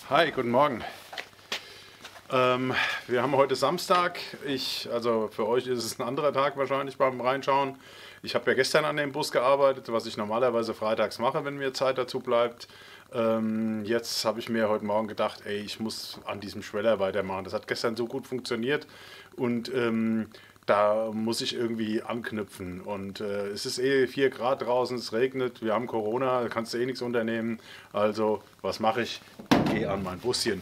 Hi, guten Morgen. Wir haben heute Samstag. Also für euch ist es ein anderer Tag wahrscheinlich beim Reinschauen. Ich habe ja gestern an dem Bus gearbeitet, was ich normalerweise freitags mache, wenn mir Zeit dazu bleibt. Jetzt habe ich mir heute Morgen gedacht, ey, ich muss an diesem Schweller weitermachen. Das hat gestern so gut funktioniert und da muss ich irgendwie anknüpfen. Und es ist 4 Grad draußen, es regnet, wir haben Corona, da kannst du nichts unternehmen. Also, was mache ich? Gehe an mein Buschen.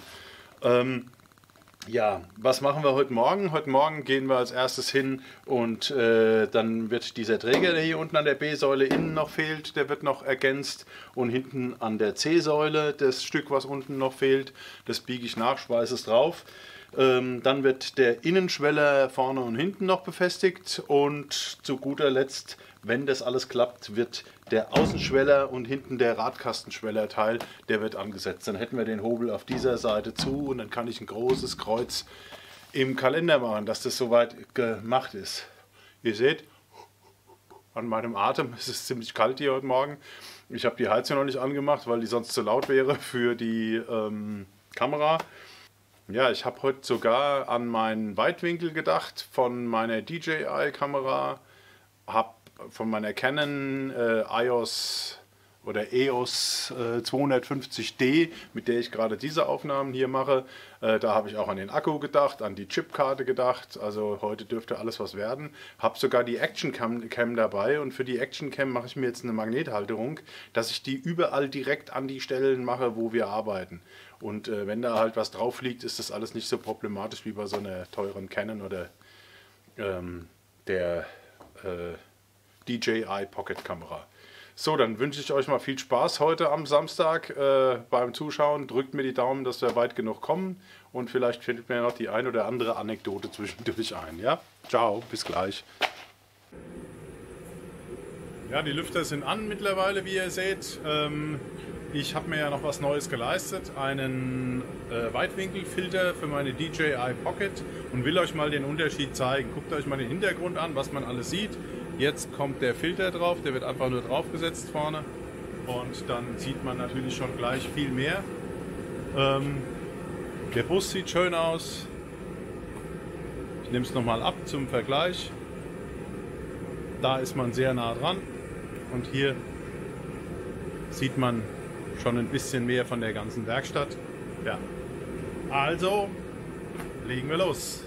Ja, was machen wir heute Morgen? Heute Morgen gehen wir als erstes hin und dann wird dieser Träger, der hier unten an der B-Säule innen noch fehlt, der wird noch ergänzt. Und hinten an der C-Säule, das Stück, was unten noch fehlt, das biege ich nach, schweiße es drauf. Dann wird der Innenschweller vorne und hinten noch befestigt und zu guter Letzt, wenn das alles klappt, wird der Außenschweller und hinten der Radkastenschwellerteil, der wird angesetzt. Dann hätten wir den Hobel auf dieser Seite zu und dann kann ich ein großes Kreuz im Kalender machen, dass das soweit gemacht ist. Ihr seht, an meinem Atem, es ist ziemlich kalt hier heute Morgen. Ich habe die Heizung noch nicht angemacht, weil die sonst zu laut wäre für die Kamera. Ja, ich habe heute sogar an meinen Weitwinkel gedacht von meiner DJI-Kamera, habe von meiner Canon EOS 250D, mit der ich gerade diese Aufnahmen hier mache. Da habe ich auch an den Akku gedacht, an die Chipkarte gedacht. Also heute dürfte alles was werden. Habe sogar die Action Cam dabei und für die Action Cam mache ich mir jetzt eine Magnethalterung, dass ich die überall direkt an die Stellen mache, wo wir arbeiten. Und wenn da halt was drauf liegt, ist das alles nicht so problematisch wie bei so einer teuren Canon oder der DJI Pocket Kamera. So, dann wünsche ich euch mal viel Spaß heute am Samstag beim Zuschauen. Drückt mir die Daumen, dass wir weit genug kommen und vielleicht findet mir noch die ein oder andere Anekdote zwischendurch ein. Ja, ciao, bis gleich. Ja, die Lüfter sind an mittlerweile, wie ihr seht. Ich habe mir ja noch was Neues geleistet, einen Weitwinkelfilter für meine DJI Pocket und will euch mal den Unterschied zeigen. Guckt euch mal den Hintergrund an, was man alles sieht. Jetzt kommt der Filter drauf, der wird einfach nur draufgesetzt vorne und dann sieht man natürlich schon gleich viel mehr. Der Bus sieht schön aus. Ich nehme es nochmal ab zum Vergleich. Da ist man sehr nah dran und hier sieht man schon ein bisschen mehr von der ganzen Werkstatt. Ja, also legen wir los.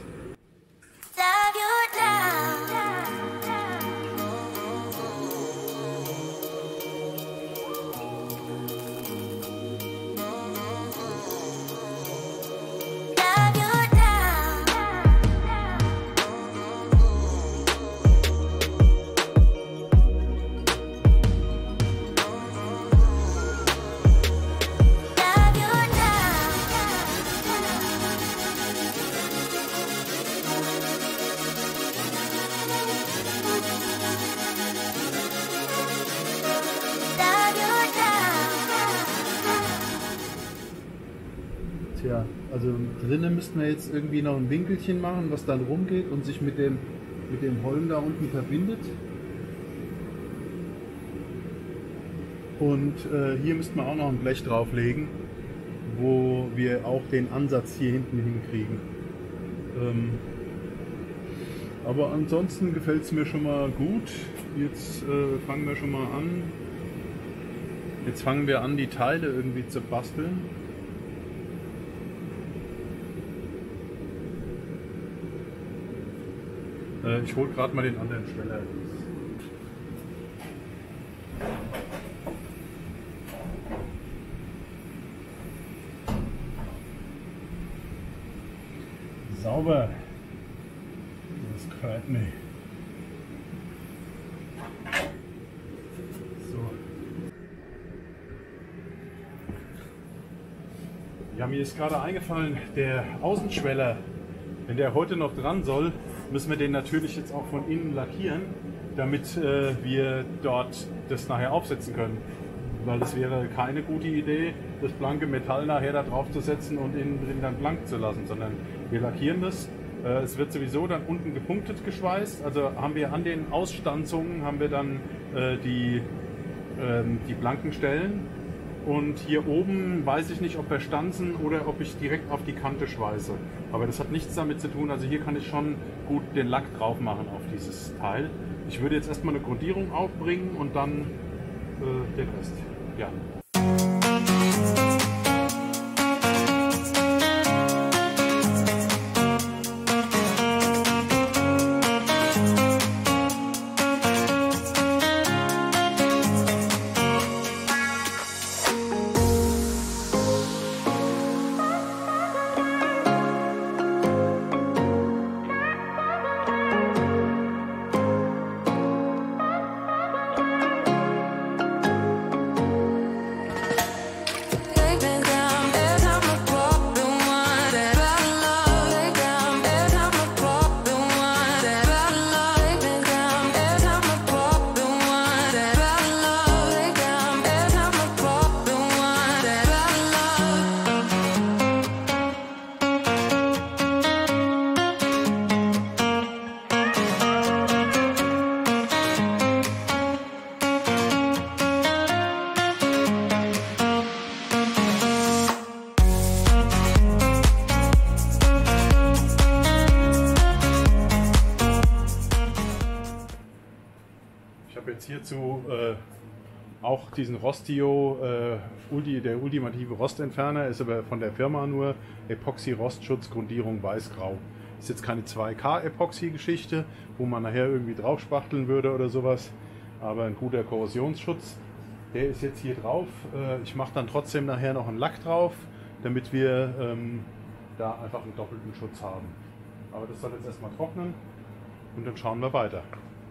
Tja, also drinnen müssten wir jetzt irgendwie noch ein Winkelchen machen, was dann rumgeht und sich mit dem Holm da unten verbindet. Und hier müssten wir auch noch ein Blech drauflegen, wo wir auch den Ansatz hier hinten hinkriegen. Aber ansonsten gefällt es mir schon mal gut. Jetzt fangen wir schon mal an. Jetzt fangen wir an, die Teile irgendwie zu basteln. Ich hole gerade mal den anderen Schweller. Sauber. Das gefällt mir. So. Ja, mir ist gerade eingefallen, der Außenschweller, wenn der heute noch dran soll, müssen wir den natürlich jetzt auch von innen lackieren, damit wir dort das nachher aufsetzen können. Weil es wäre keine gute Idee, das blanke Metall nachher da drauf zu setzen und innen drin dann blank zu lassen, sondern wir lackieren das. Es wird sowieso dann unten gepunktet geschweißt, also haben wir an den Ausstanzungen haben wir dann die blanken Stellen Und hier oben weiß ich nicht, ob wir stanzen oder ob ich direkt auf die Kante schweiße. Aber das hat nichts damit zu tun. Also hier kann ich schon gut den Lack drauf machen auf dieses Teil. Ich würde jetzt erstmal eine Grundierung aufbringen und dann den Rest. Ja. Hierzu auch diesen Rostio, der ultimative Rostentferner, ist aber von der Firma nur Epoxy Rostschutz Grundierung weiß-grau. Ist jetzt keine 2K Epoxy Geschichte, wo man nachher irgendwie drauf spachteln würde oder sowas, aber ein guter Korrosionsschutz. Der ist jetzt hier drauf. Ich mache dann trotzdem nachher noch einen Lack drauf, damit wir da einfach einen doppelten Schutz haben. Aber das soll jetzt erstmal trocknen und dann schauen wir weiter.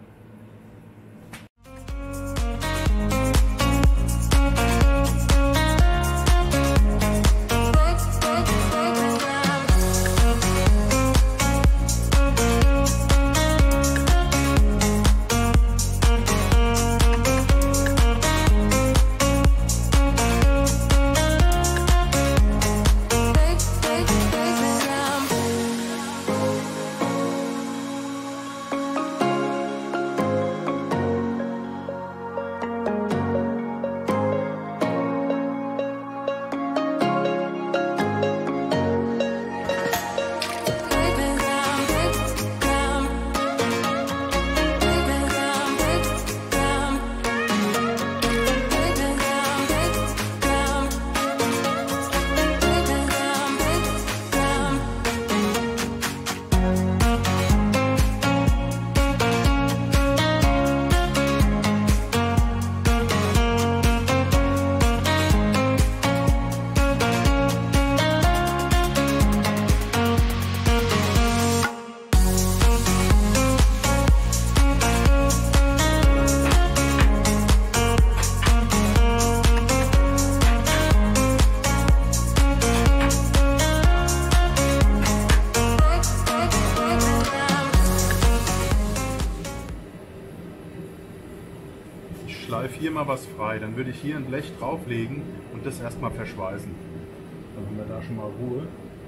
Hier mal was frei, dann würde ich hier ein Blech drauflegen und das erstmal verschweißen. Dann haben wir da schon mal Ruhe.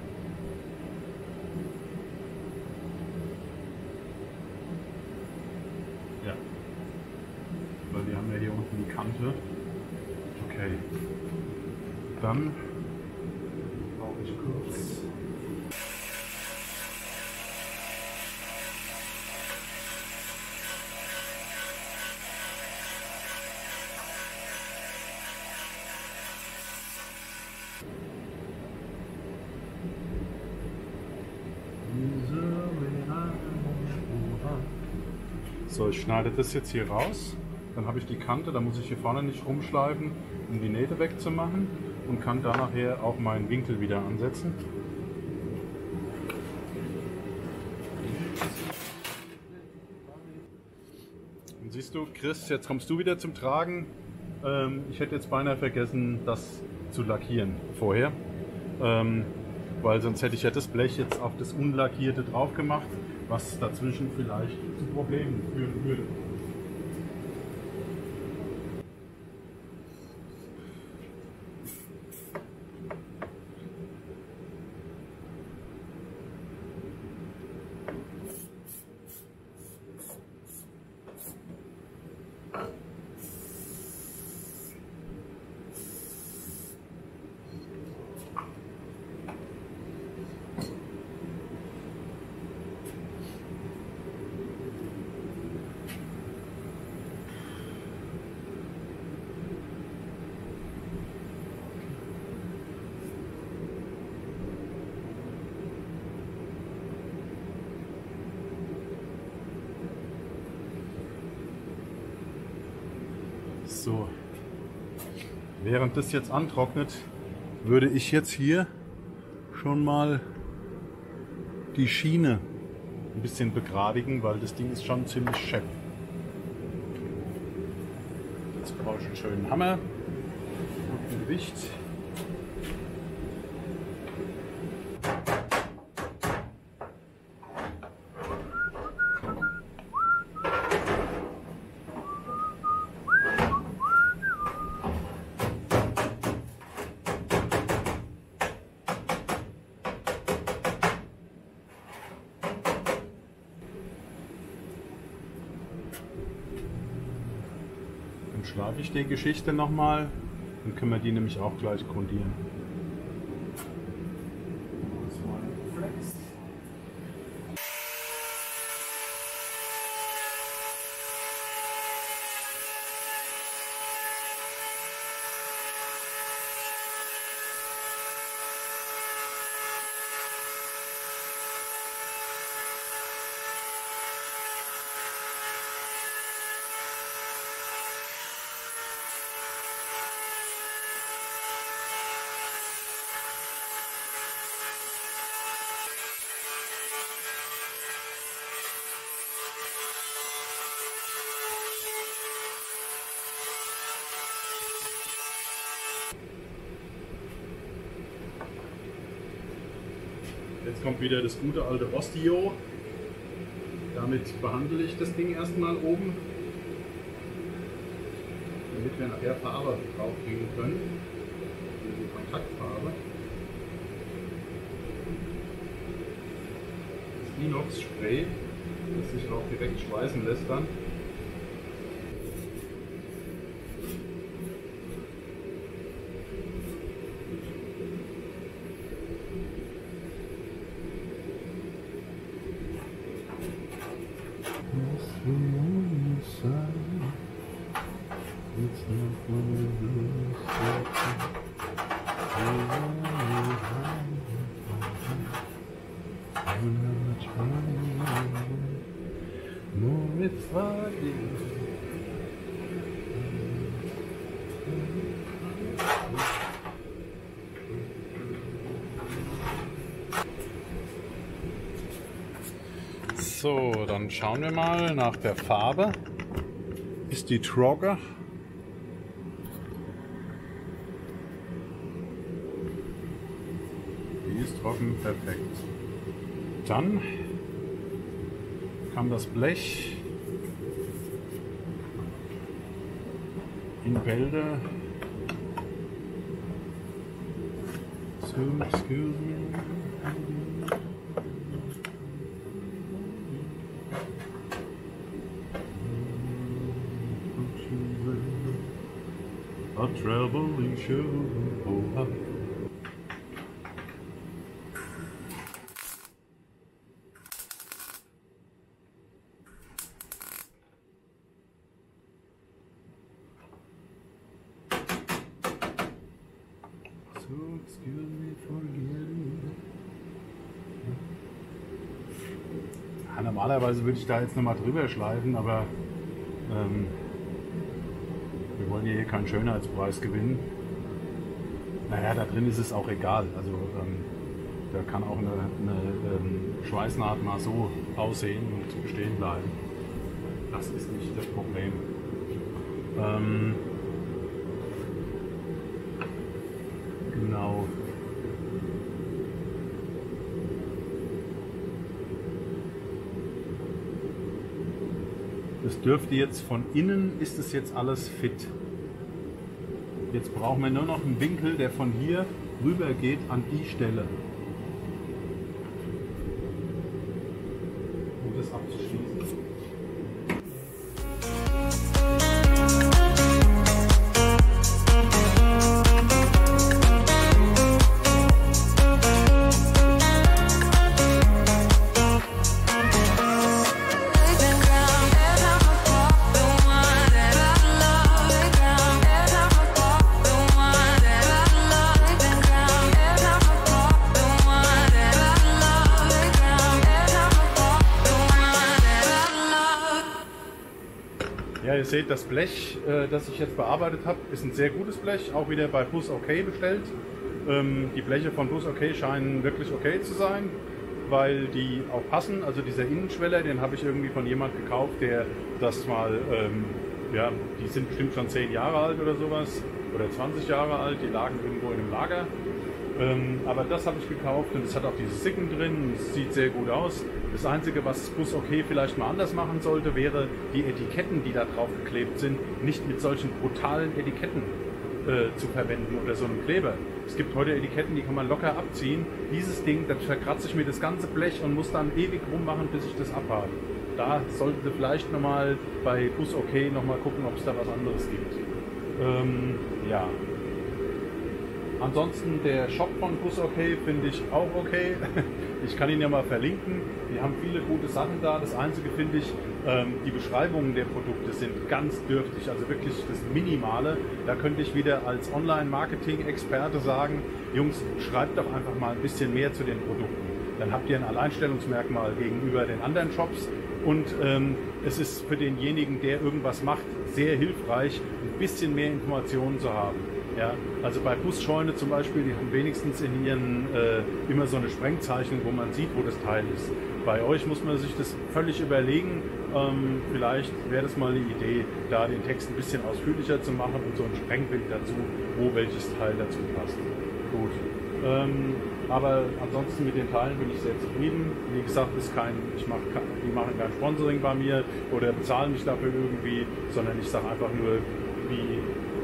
Ja, weil wir haben ja hier unten die Kante. Okay, dann brauche ich kurz. So, ich schneide das jetzt hier raus, dann habe ich die Kante, da muss ich hier vorne nicht rumschleifen, um die Nähte wegzumachen und kann da nachher auch meinen Winkel wieder ansetzen. Und siehst du, Chris, jetzt kommst du wieder zum Tragen. Ich hätte jetzt beinahe vergessen, das zu lackieren vorher, weil sonst hätte ich ja das Blech jetzt auf das Unlackierte drauf gemacht, was dazwischen vielleicht zu Problemen führen würde. So, während das jetzt antrocknet, würde ich jetzt hier schon mal die Schiene ein bisschen begradigen, weil das Ding ist schon ziemlich schepp. Jetzt brauche ich einen schönen Hammer und ein Gewicht. Schlafe ich die Geschichte nochmal, dann können wir die nämlich auch gleich grundieren. Jetzt kommt wieder das gute alte Osteo. Damit behandle ich das Ding erstmal oben, damit wir nachher Farbe draufbringen können. Die Kontaktfarbe. Das Inox-Spray, das sich auch direkt schweißen lässt dann. So, dann schauen wir mal nach der Farbe. Ist die trocken? Die ist trocken, perfekt. Dann kam das Blech in Bälde. So, excuse me. A traveling show. Oh, excuse me for getting. Ja, normalerweise würde ich da jetzt nochmal drüber schleifen, aber wir wollen ja hier keinen Schönheitspreis gewinnen. Naja, da drin ist es auch egal. Also da kann auch eine Schweißnaht mal so aussehen und stehen bleiben. Das ist nicht das Problem. Genau. Das dürfte jetzt von innen, ist es jetzt alles fit. Jetzt brauchen wir nur noch einen Winkel, der von hier rüber geht an die Stelle. Um das abzuschließen. seht, das Blech, das ich jetzt bearbeitet habe, ist ein sehr gutes Blech, auch wieder bei Bus OK bestellt. Die Bleche von Bus OK scheinen wirklich okay zu sein, weil die auch passen. Also dieser Innenschweller, den habe ich irgendwie von jemand gekauft, der das mal, ja, die sind bestimmt schon 10 Jahre alt oder sowas, oder 20 Jahre alt, die lagen irgendwo in einem Lager. Aber das habe ich gekauft und es hat auch diese Sicken drin, es sieht sehr gut aus. Das Einzige, was Bus OK vielleicht mal anders machen sollte, wäre die Etiketten, die da drauf geklebt sind, nicht mit solchen brutalen Etiketten zu verwenden oder so einem Kleber. Es gibt heute Etiketten, die kann man locker abziehen. Dieses Ding, das verkratze ich mir das ganze Blech und muss dann ewig rummachen, bis ich das abhabe. Da sollten Sie vielleicht nochmal bei Bus OK nochmal gucken, ob es da was anderes gibt. Ja. Ansonsten der Shop von Bus OK finde ich auch okay. Ich kann ihn ja mal verlinken. Die haben viele gute Sachen da. Das Einzige finde ich, die Beschreibungen der Produkte sind ganz dürftig, also wirklich das Minimale. Da könnte ich wieder als Online-Marketing-Experte sagen, Jungs, schreibt doch einfach mal ein bisschen mehr zu den Produkten. Dann habt ihr ein Alleinstellungsmerkmal gegenüber den anderen Shops und es ist für denjenigen, der irgendwas macht, sehr hilfreich, ein bisschen mehr Informationen zu haben. Ja, also bei Busscheune zum Beispiel, die haben wenigstens in ihren immer so eine Sprengzeichnung, wo man sieht, wo das Teil ist. Bei euch muss man sich das völlig überlegen. Vielleicht wäre das mal eine Idee, da den Text ein bisschen ausführlicher zu machen und so ein Sprengbild dazu, wo welches Teil dazu passt. Gut. Aber ansonsten mit den Teilen bin ich sehr zufrieden. Wie gesagt, die machen kein Sponsoring bei mir oder bezahlen mich dafür irgendwie, sondern ich sage einfach nur, wie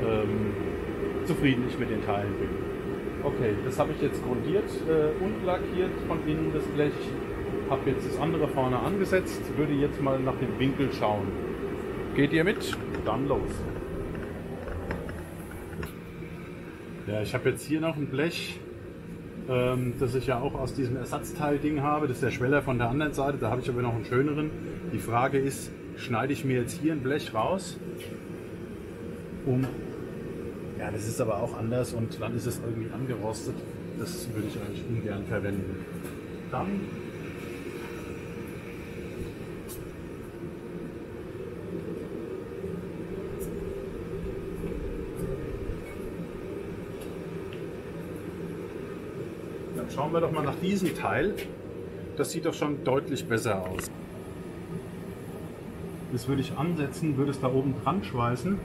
zufrieden ich mit den Teilen bin. Okay, das habe ich jetzt grundiert und lackiert von innen das Blech. Habe jetzt das andere vorne angesetzt, würde jetzt mal nach dem Winkel schauen. Geht ihr mit? Dann los. Ja, ich habe jetzt hier noch ein Blech, das ich ja auch aus diesem Ersatzteil-Ding habe. Das ist der Schweller von der anderen Seite, da habe ich aber noch einen schöneren. Die Frage ist, schneide ich mir jetzt hier ein Blech raus, ja, das ist aber auch anders und dann ist es irgendwie angerostet. Das würde ich eigentlich ungern verwenden. Dann schauen wir doch mal nach diesem Teil. Das sieht doch schon deutlich besser aus. Das würde ich ansetzen, würde es da oben dran schweißen.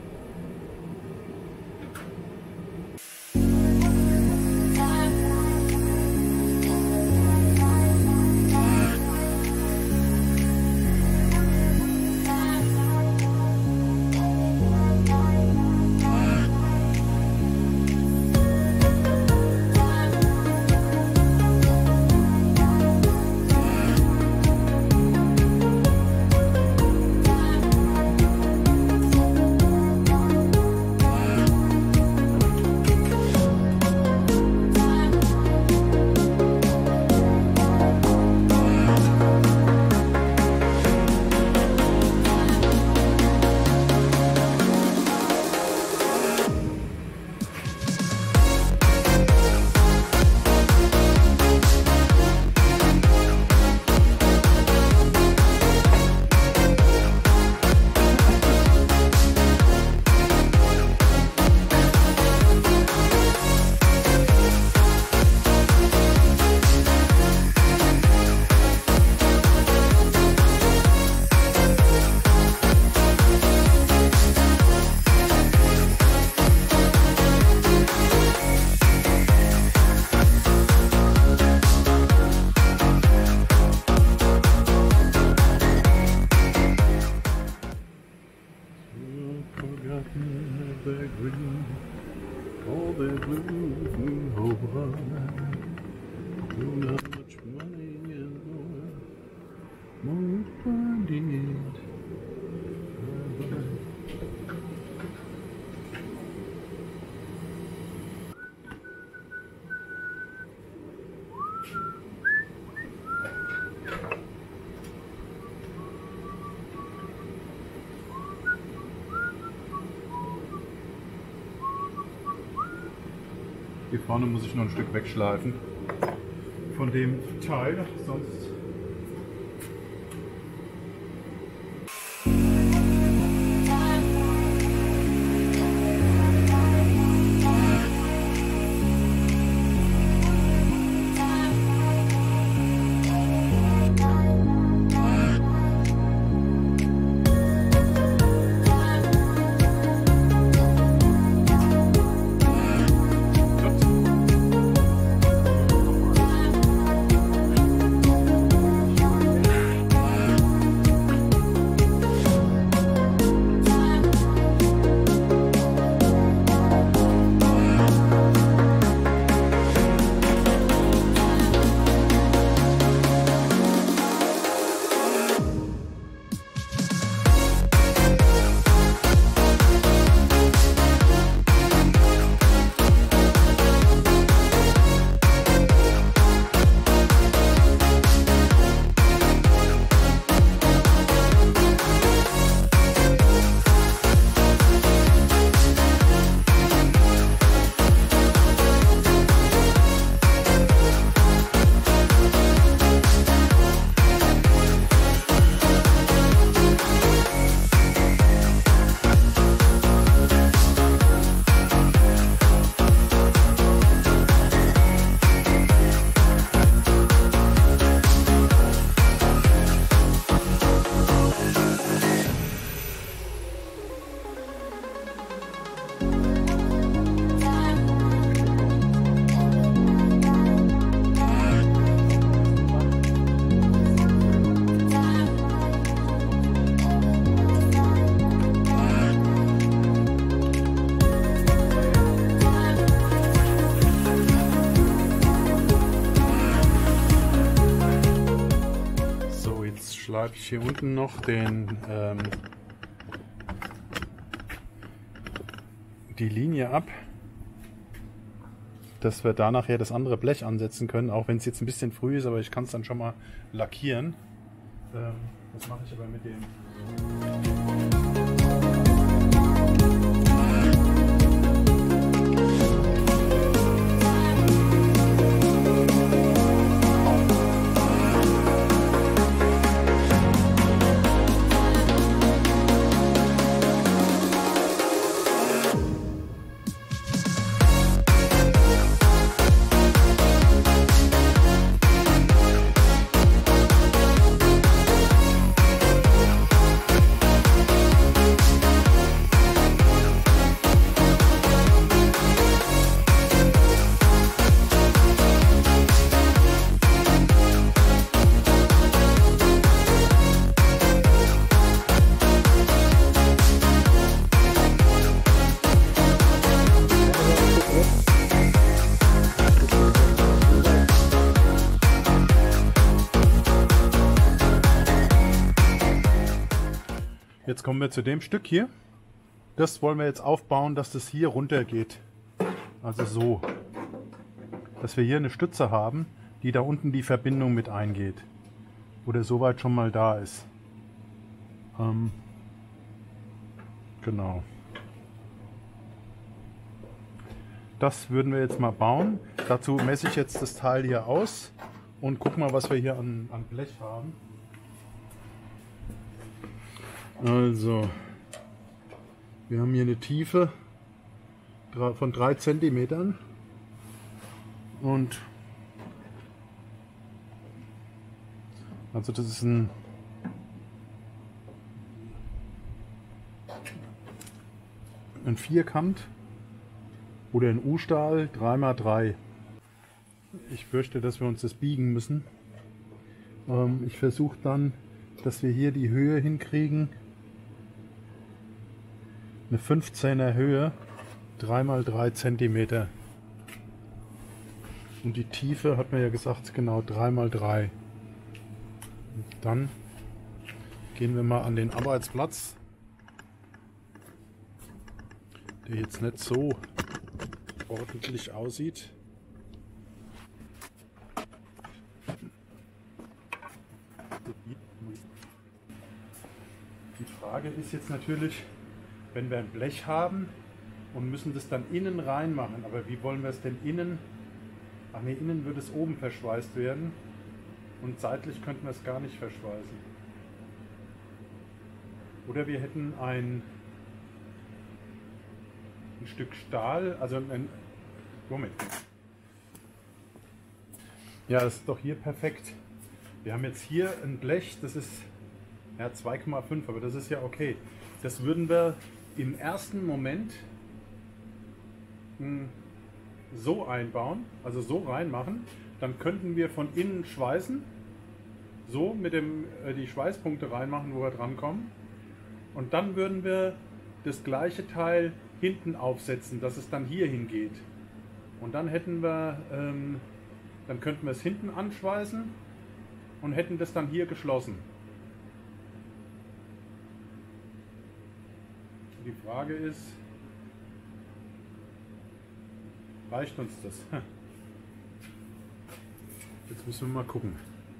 Hier vorne muss ich noch ein Stück wegschleifen von dem Teil, sonst schreibe ich hier unten noch die Linie ab, dass wir da nachher das andere Blech ansetzen können, auch wenn es jetzt ein bisschen früh ist, aber ich kann es dann schon mal lackieren. Das mache ich aber mit dem... Jetzt kommen wir zu dem Stück hier. Das wollen wir jetzt aufbauen, dass das hier runter geht. Also so. Dass wir hier eine Stütze haben, die da unten die Verbindung mit eingeht. Oder soweit schon mal da ist. Genau. Das würden wir jetzt mal bauen. Dazu messe ich jetzt das Teil hier aus und guck mal, was wir hier an Blech haben. Also, wir haben hier eine Tiefe von 3 cm und also das ist ein Vierkant oder ein U-Stahl 3×3. Ich fürchte, dass wir uns das biegen müssen. Ich versuche dann, dass wir hier die Höhe hinkriegen. Eine 15er Höhe, 3×3 cm. Und die Tiefe hat man ja gesagt, genau 3×3. Und dann gehen wir mal an den Arbeitsplatz, der jetzt nicht so ordentlich aussieht. Die Frage ist jetzt natürlich, wenn wir ein Blech haben und müssen das dann innen reinmachen, aber wie wollen wir es denn innen? Ach ne, innen wird es oben verschweißt werden und seitlich könnten wir es gar nicht verschweißen. Oder wir hätten ein Stück Stahl, also ein... Moment. Ja, das ist doch hier perfekt. Wir haben jetzt hier ein Blech, das ist ja 2,5, aber das ist ja okay. Das würden wir im ersten Moment so einbauen, also so reinmachen. Dann könnten wir von innen schweißen, so mit die Schweißpunkte reinmachen, wo wir dran kommen. Und dann würden wir das gleiche Teil hinten aufsetzen, dass es dann hier hingeht. Und dann hätten wir, dann könnten wir es hinten anschweißen und hätten das dann hier geschlossen. Die Frage ist, reicht uns das? Jetzt müssen wir mal gucken.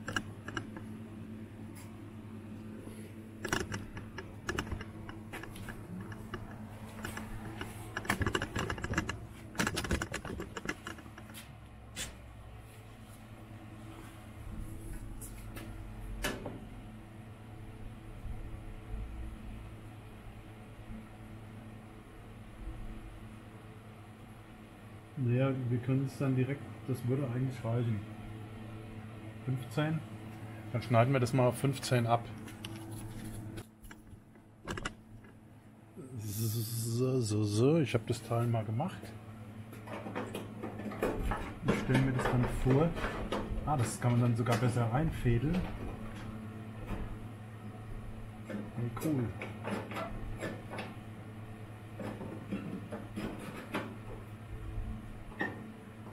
Naja, wir können es dann direkt, das würde eigentlich reichen. 15? Dann schneiden wir das mal auf 15 ab. So, ich habe das Teil mal gemacht. Ich stelle mir das dann vor. Ah, das kann man dann sogar besser reinfädeln. Hey, cool.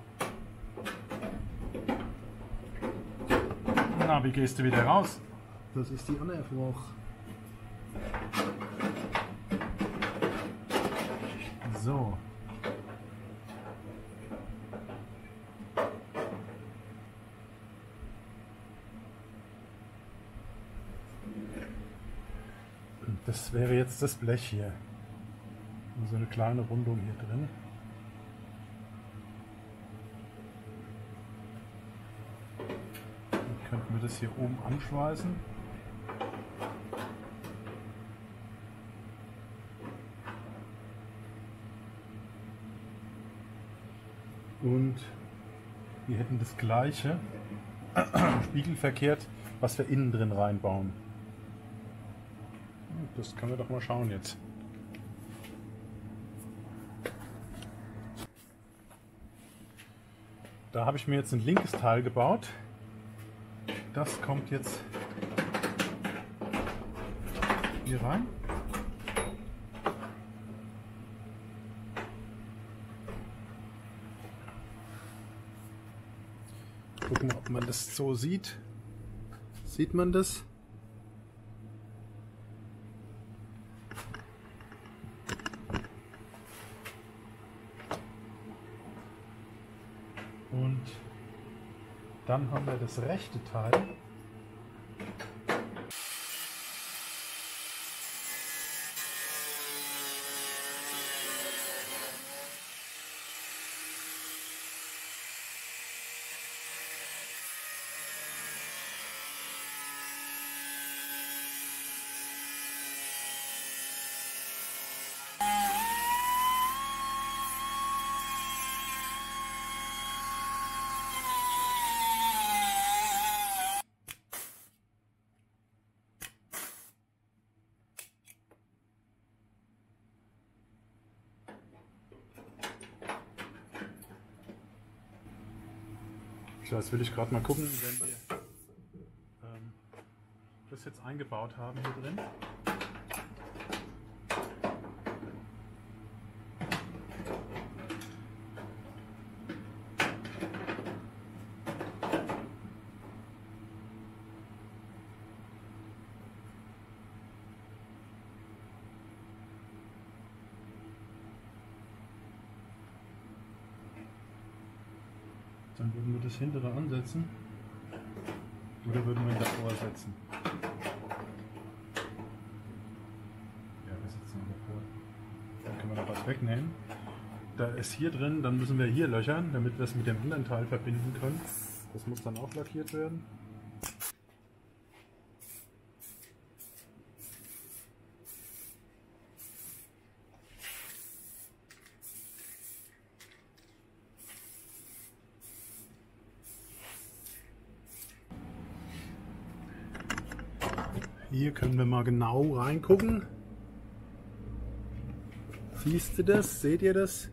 Na, wie gehst du wieder raus? Das ist die Anerfroch. So. Das wäre jetzt das Blech hier. So eine kleine Rundung hier drin. Dann könnten wir das hier oben anschweißen. Und wir hätten das gleiche spiegelverkehrt, was wir innen drin reinbauen. Das können wir doch mal schauen jetzt. Da habe ich mir jetzt ein linkes Teil gebaut. Das kommt jetzt hier rein. Gucken, ob man das so sieht. Sieht man das? Und dann haben wir das rechte Teil. So, jetzt will ich gerade mal gucken, wenn wir das jetzt eingebaut haben hier drin. Dann würden wir das hintere ansetzen oder würden wir davor setzen? Ja, wir setzen davor. Dann können wir noch was wegnehmen. Da ist hier drin, dann müssen wir hier löchern, damit wir es mit dem anderen Teil verbinden können. Das muss dann auch lackiert werden. Hier können wir mal genau reingucken. Siehst du das? Seht ihr das?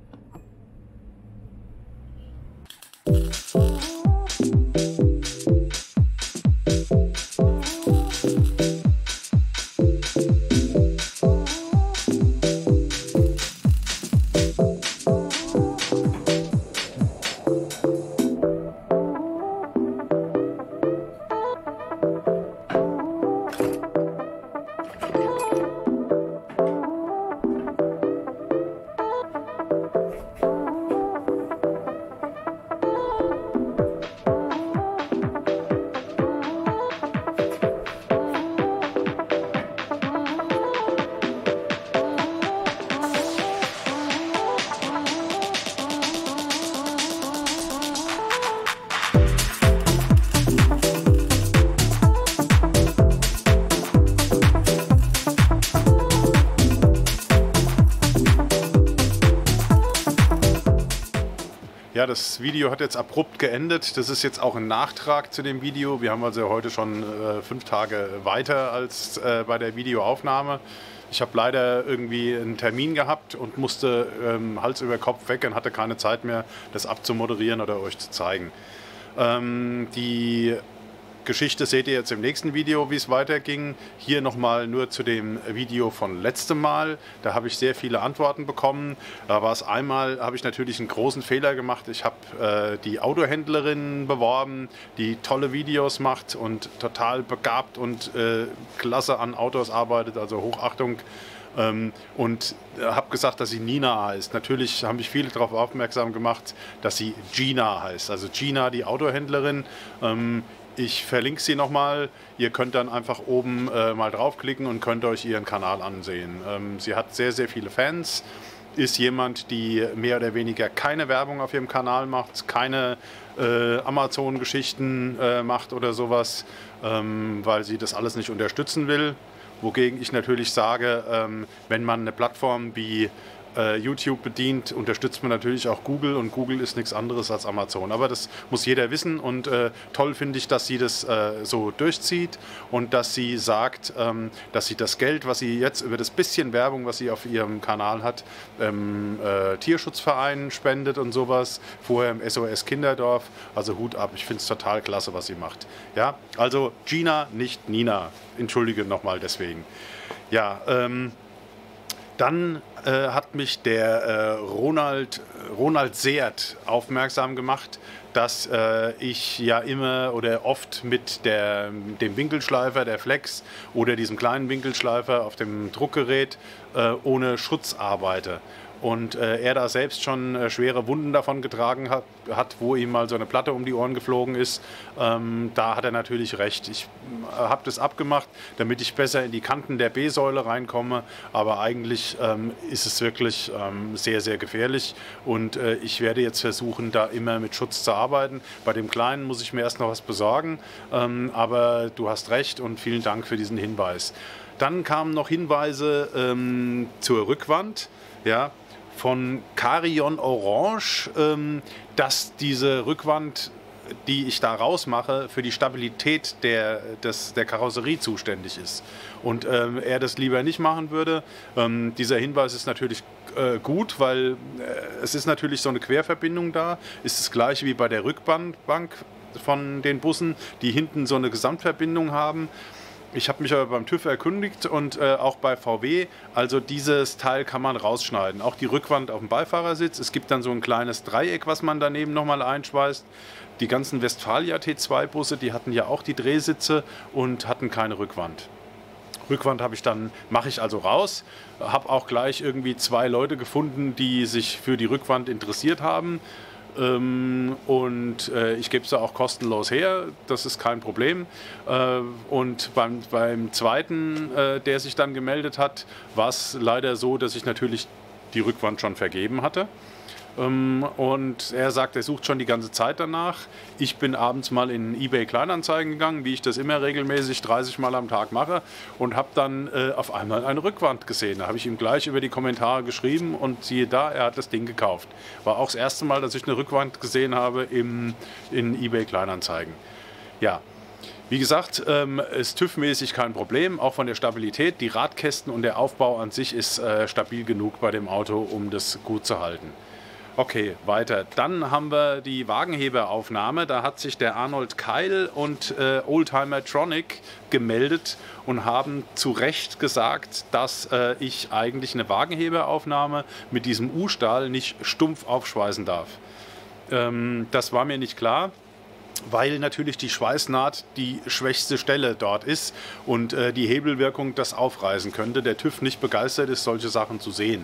Ja, das Video hat jetzt abrupt geendet. Das ist jetzt auch ein Nachtrag zu dem Video. Wir haben also heute schon 5 Tage weiter als bei der Videoaufnahme. Ich habe leider irgendwie einen Termin gehabt und musste Hals über Kopf weg und hatte keine Zeit mehr, das abzumoderieren oder euch zu zeigen. Die Geschichte seht ihr jetzt im nächsten Video, wie es weiterging. Hier nochmal nur zu dem Video von letztem Mal. Da habe ich sehr viele Antworten bekommen. Da war es einmal, habe ich natürlich einen großen Fehler gemacht. Ich habe die Autohändlerin beworben, die tolle Videos macht und total begabt und klasse an Autos arbeitet, also Hochachtung. Und habe gesagt, dass sie Nina heißt. Natürlich haben mich viele darauf aufmerksam gemacht, dass sie Gina heißt. Also Gina, die Autohändlerin. Ich verlinke sie nochmal. Ihr könnt dann einfach oben mal draufklicken und könnt euch ihren Kanal ansehen. Sie hat sehr, sehr viele Fans. Ist jemand, die mehr oder weniger keine Werbung auf ihrem Kanal macht, keine Amazon-Geschichten macht oder sowas, weil sie das alles nicht unterstützen will. Wogegen ich natürlich sage, wenn man eine Plattform wie YouTube bedient, unterstützt man natürlich auch Google, und Google ist nichts anderes als Amazon. Aber das muss jeder wissen, und toll finde ich, dass sie das so durchzieht und dass sie sagt, dass sie das Geld, was sie jetzt über das bisschen Werbung, was sie auf ihrem Kanal hat, Tierschutzvereinen spendet und sowas, vorher im SOS Kinderdorf. Also Hut ab, ich finde es total klasse, was sie macht. Ja, also Gina, nicht Nina. Entschuldige nochmal deswegen. Ja, dann hat mich der Ronald Seert aufmerksam gemacht, dass ich ja immer oder oft mit dem Winkelschleifer, der Flex, oder diesem kleinen Winkelschleifer auf dem Druckgerät ohne Schutz arbeite. Und er da selbst schon schwere Wunden davon getragen hat, wo ihm mal so eine Platte um die Ohren geflogen ist. Da hat er natürlich recht. Ich habe das abgemacht, damit ich besser in die Kanten der B-Säule reinkomme. Aber eigentlich ist es wirklich sehr, sehr gefährlich. Und ich werde jetzt versuchen, da immer mit Schutz zu arbeiten. Bei dem Kleinen muss ich mir erst noch was besorgen. Aber du hast recht, und vielen Dank für diesen Hinweis. Dann kamen noch Hinweise zur Rückwand. Ja, von Carion Orange, dass diese Rückwand, die ich da rausmache, für die Stabilität der Karosserie zuständig ist. Und er das lieber nicht machen würde. Dieser Hinweis ist natürlich gut, weil es ist natürlich so eine Querverbindung da. Ist das gleiche wie bei der Rückbank von den Bussen, die hinten so eine Gesamtverbindung haben. Ich habe mich aber beim TÜV erkundigt und auch bei VW, also dieses Teil kann man rausschneiden. Auch die Rückwand auf dem Beifahrersitz. Es gibt dann so ein kleines Dreieck, was man daneben nochmal einschweißt. Die ganzen Westfalia T2-Busse, die hatten ja auch die Drehsitze und hatten keine Rückwand. Rückwand mache ich also raus. Habe auch gleich irgendwie 2 Leute gefunden, die sich für die Rückwand interessiert haben. Und ich gebe es auch kostenlos her, das ist kein Problem. Und beim zweiten, der sich dann gemeldet hat, war es leider so, dass ich natürlich die Rückwand schon vergeben hatte. Und er sagt, er sucht schon die ganze Zeit danach. Ich bin abends mal in eBay Kleinanzeigen gegangen, wie ich das immer regelmäßig 30 Mal am Tag mache, und habe dann auf einmal eine Rückwand gesehen. Da habe ich ihm gleich über die Kommentare geschrieben, und siehe da, er hat das Ding gekauft. War auch das erste Mal, dass ich eine Rückwand gesehen habe in eBay Kleinanzeigen. Ja. Wie gesagt, ist TÜV-mäßig kein Problem, auch von der Stabilität. Die Radkästen und der Aufbau an sich ist stabil genug bei dem Auto, um das gut zu halten. Okay, weiter. Dann haben wir die Wagenheberaufnahme. Da hat sich der Arnold Keil und Oldtimer-Tronic gemeldet und haben zu Recht gesagt, dass ich eigentlich eine Wagenheberaufnahme mit diesem U-Stahl nicht stumpf aufschweißen darf. Das war mir nicht klar, weil natürlich die Schweißnaht die schwächste Stelle dort ist und die Hebelwirkung das aufreißen könnte. Der TÜV nicht begeistert ist, solche Sachen zu sehen.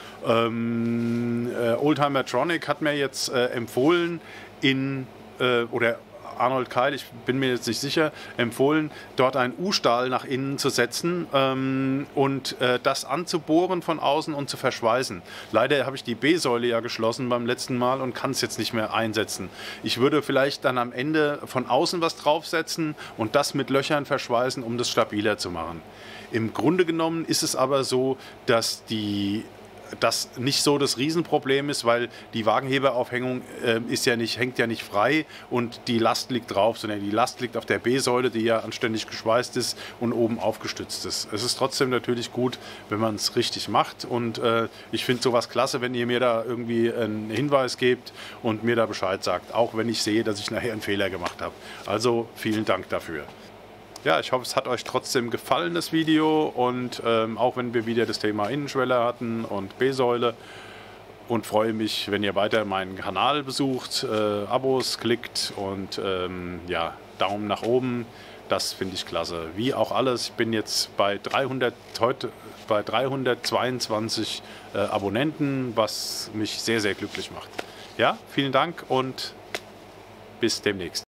Oldtimer Tronic hat mir jetzt empfohlen, oder Arnold Keil, ich bin mir jetzt nicht sicher, empfohlen, dort einen U-Stahl nach innen zu setzen und das anzubohren von außen und zu verschweißen. Leider habe ich die B-Säule ja geschlossen beim letzten Mal und kann es jetzt nicht mehr einsetzen. Ich würde vielleicht dann am Ende von außen was draufsetzen und das mit Löchern verschweißen, um das stabiler zu machen. Im Grunde genommen ist es aber so, dass die das nicht so das Riesenproblem ist, weil die Wagenheberaufhängung hängt ja nicht frei und die Last liegt drauf, sondern die Last liegt auf der B-Säule, die ja anständig geschweißt ist und oben aufgestützt ist. Es ist trotzdem natürlich gut, wenn man es richtig macht, und ich finde sowas klasse, wenn ihr mir da irgendwie einen Hinweis gebt und mir da Bescheid sagt, auch wenn ich sehe, dass ich nachher einen Fehler gemacht habe. Also vielen Dank dafür. Ja, ich hoffe, es hat euch trotzdem gefallen, das Video, und auch wenn wir wieder das Thema Innenschwelle hatten und B-Säule, und freue mich, wenn ihr weiter meinen Kanal besucht, Abos klickt und ja, Daumen nach oben, das finde ich klasse. Wie auch alles, ich bin jetzt heute bei 322 Abonnenten, was mich sehr, sehr glücklich macht. Ja, vielen Dank und bis demnächst.